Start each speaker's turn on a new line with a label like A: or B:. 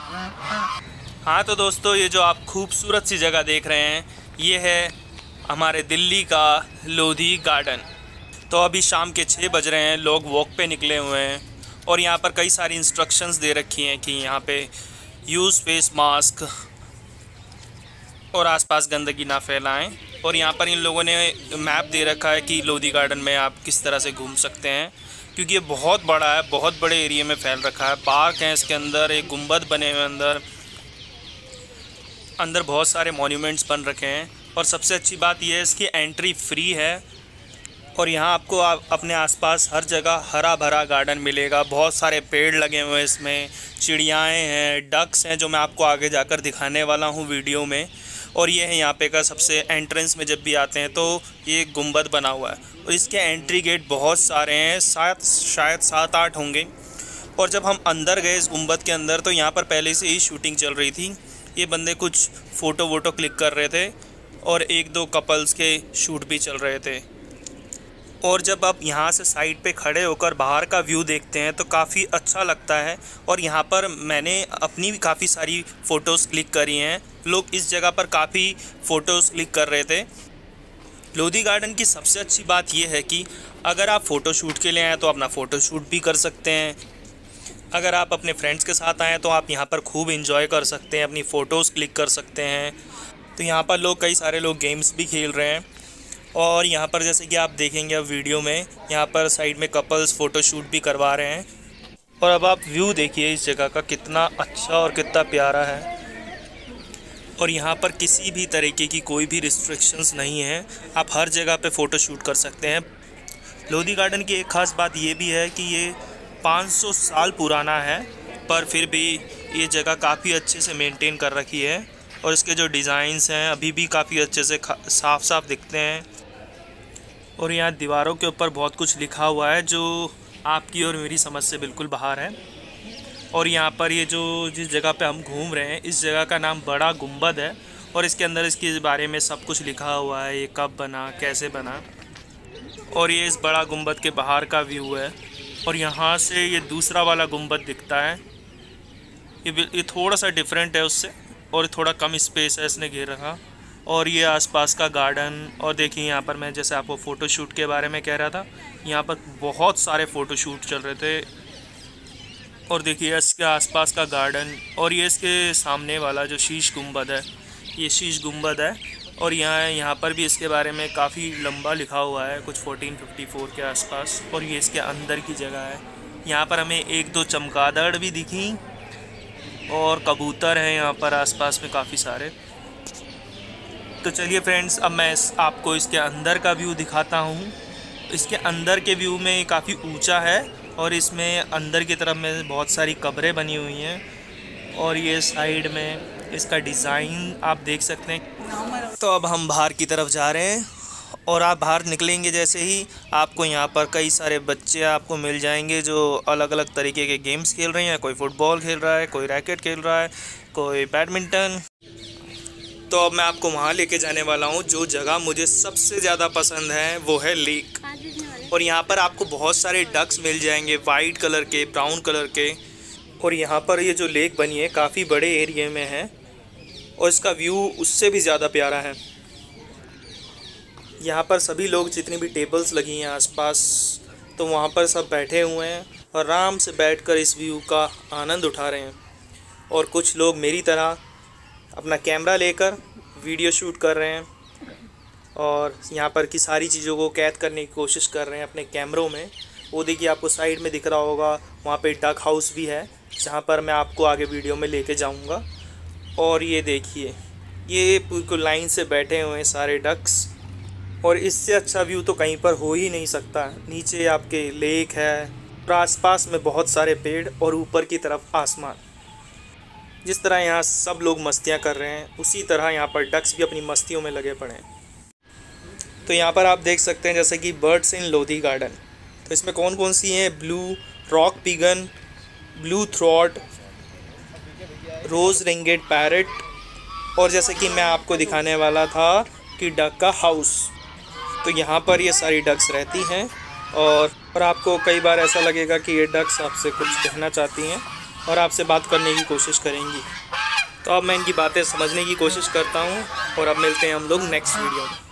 A: हाँ तो दोस्तों, ये जो आप खूबसूरत सी जगह देख रहे हैं ये है हमारे दिल्ली का लोधी गार्डन। तो अभी शाम के 6 बज रहे हैं, लोग वॉक पे निकले हुए हैं और यहाँ पर कई सारी इंस्ट्रक्शंस दे रखी हैं कि यहाँ पे यूज़ फेस मास्क और आसपास गंदगी ना फैलाएं। और यहाँ पर इन लोगों ने मैप दे रखा है कि लोधी गार्डन में आप किस तरह से घूम सकते हैं, क्योंकि ये बहुत बड़ा है, बहुत बड़े एरिया में फैल रखा है। पार्क है इसके अंदर, एक गुंबद बने हुए अंदर बहुत सारे मॉन्यूमेंट्स बन रखे हैं। और सबसे अच्छी बात यह है इसकी एंट्री फ्री है और यहाँ आपको अपने आसपास हर जगह हरा भरा गार्डन मिलेगा। बहुत सारे पेड़ लगे हुए हैं इसमें, चिड़ियाएँ हैं, डक्स हैं जो मैं आपको आगे जाकर दिखाने वाला हूँ वीडियो में। और ये है यहाँ पे का सबसे एंट्रेंस में जब भी आते हैं तो ये गुंबद बना हुआ है और इसके एंट्री गेट बहुत सारे हैं, शायद 7-8 होंगे। और जब हम अंदर गए इस गुंबद के अंदर तो यहाँ पर पहले से ही शूटिंग चल रही थी। ये बंदे कुछ फ़ोटो वोटो क्लिक कर रहे थे और 1-2 कपल्स के शूट भी चल रहे थे। और जब आप यहाँ से साइड पे खड़े होकर बाहर का व्यू देखते हैं तो काफ़ी अच्छा लगता है। और यहाँ पर मैंने अपनी भी काफ़ी सारी फ़ोटोज़ क्लिक करी हैं। लोग इस जगह पर काफ़ी फ़ोटोज़ क्लिक कर रहे थे। लोधी गार्डन की सबसे अच्छी बात यह है कि अगर आप फ़ोटो शूट के लिए आए तो अपना फ़ोटो शूट भी कर सकते हैं। अगर आप अपने फ्रेंड्स के साथ आएँ तो आप यहाँ पर खूब इंजॉय कर सकते हैं, अपनी फ़ोटोज़ क्लिक कर सकते हैं। तो यहाँ पर कई सारे लोग गेम्स भी खेल रहे हैं। और यहाँ पर जैसे कि आप देखेंगे अब वीडियो में, यहाँ पर साइड में कपल्स फ़ोटो शूट भी करवा रहे हैं। और अब आप व्यू देखिए इस जगह का, कितना अच्छा और कितना प्यारा है। और यहाँ पर किसी भी तरीके की कोई भी रिस्ट्रिक्शंस नहीं है, आप हर जगह पे फ़ोटो शूट कर सकते हैं। लोधी गार्डन की एक ख़ास बात ये भी है कि ये 500 साल पुराना है, पर फिर भी ये जगह काफ़ी अच्छे से मेंटेन कर रखी है। और इसके जो डिज़ाइंस हैं अभी भी काफ़ी अच्छे से साफ साफ दिखते हैं। और यहाँ दीवारों के ऊपर बहुत कुछ लिखा हुआ है जो आपकी और मेरी समझ से बिल्कुल बाहर है। और यहाँ पर ये जिस जगह पे हम घूम रहे हैं इस जगह का नाम बड़ा गुंबद है और इसके अंदर इसके बारे में सब कुछ लिखा हुआ है, ये कब बना, कैसे बना। और ये इस बड़ा गुंबद के बाहर का व्यू है। और यहाँ से ये दूसरा वाला गुंबद दिखता है, ये थोड़ा सा डिफरेंट है उससे और थोड़ा कम स्पेस है इसने घेर रखा। और ये आसपास का गार्डन। और देखिए यहाँ पर मैं जैसे आपको फ़ोटो शूट के बारे में कह रहा था, यहाँ पर बहुत सारे फ़ोटो शूट चल रहे थे। और देखिए इसके आसपास का गार्डन। और ये इसके सामने वाला जो शीश गुंबद है, ये शीश गुंबद है। और यहाँ पर भी इसके बारे में काफ़ी लंबा लिखा हुआ है, कुछ 1454 के आसपास। और ये इसके अंदर की जगह है। यहाँ पर हमें 1-2 चमगादड़ भी दिखी और कबूतर हैं यहाँ पर आसपास में काफ़ी सारे। तो चलिए फ्रेंड्स, अब मैं आपको इसके अंदर का व्यू दिखाता हूँ। इसके अंदर के व्यू में काफ़ी ऊंचा है और इसमें अंदर की तरफ में बहुत सारी कब्रें बनी हुई हैं। और ये साइड में इसका डिज़ाइन आप देख सकते हैं। तो अब हम बाहर की तरफ जा रहे हैं और आप बाहर निकलेंगे जैसे ही आपको यहाँ पर कई सारे बच्चे आपको मिल जाएंगे जो अलग अलग तरीके के गेम्स खेल रहे हैं। कोई फुटबॉल खेल रहा है, कोई रैकेट खेल रहा है, कोई बैडमिंटन। तो अब मैं आपको वहाँ लेके जाने वाला हूँ जो जगह मुझे सबसे ज़्यादा पसंद है, वो है लेक। और यहाँ पर आपको बहुत सारे डक्स मिल जाएंगे, वाइट कलर के, ब्राउन कलर के। और यहाँ पर ये जो लेक बनी है काफ़ी बड़े एरिया में है और इसका व्यू उससे भी ज़्यादा प्यारा है। यहाँ पर सभी लोग, जितनी भी टेबल्स लगी हैं आसपास, तो वहाँ पर सब बैठे हुए हैं और आराम से बैठकर इस व्यू का आनंद उठा रहे हैं। और कुछ लोग मेरी तरह अपना कैमरा लेकर वीडियो शूट कर रहे हैं और यहाँ पर की सारी चीज़ों को कैद करने की कोशिश कर रहे हैं अपने कैमरों में। वो देखिए आपको साइड में दिख रहा होगा, वहाँ पे डक हाउस भी है जहाँ पर मैं आपको आगे वीडियो में लेके जाऊँगा। और ये देखिए ये बिल्कुल लाइन से बैठे हुए हैं सारे डक्स। और इससे अच्छा व्यू तो कहीं पर हो ही नहीं सकता। नीचे आपके लेक है और आसपास में बहुत सारे पेड़ और ऊपर की तरफ आसमान। जिस तरह यहाँ सब लोग मस्तियाँ कर रहे हैं उसी तरह यहाँ पर डक्स भी अपनी मस्तियों में लगे पड़े हैं। तो यहाँ पर आप देख सकते हैं जैसे कि बर्ड्स इन लोधी गार्डन। तो इसमें कौन कौन सी हैं? Blue rock pigeon, blue throat, rose ringed parrot और जैसे कि मैं आपको दिखाने वाला था कि डक का हाउस। तो यहाँ पर ये सारी डक्स रहती हैं और आपको कई बार ऐसा लगेगा कि ये डक्स आपसे कुछ कहना चाहती हैं, और आपसे बात करने की कोशिश करेंगी। तो अब मैं इनकी बातें समझने की कोशिश करता हूँ और अब मिलते हैं हम लोग नेक्स्ट वीडियो में।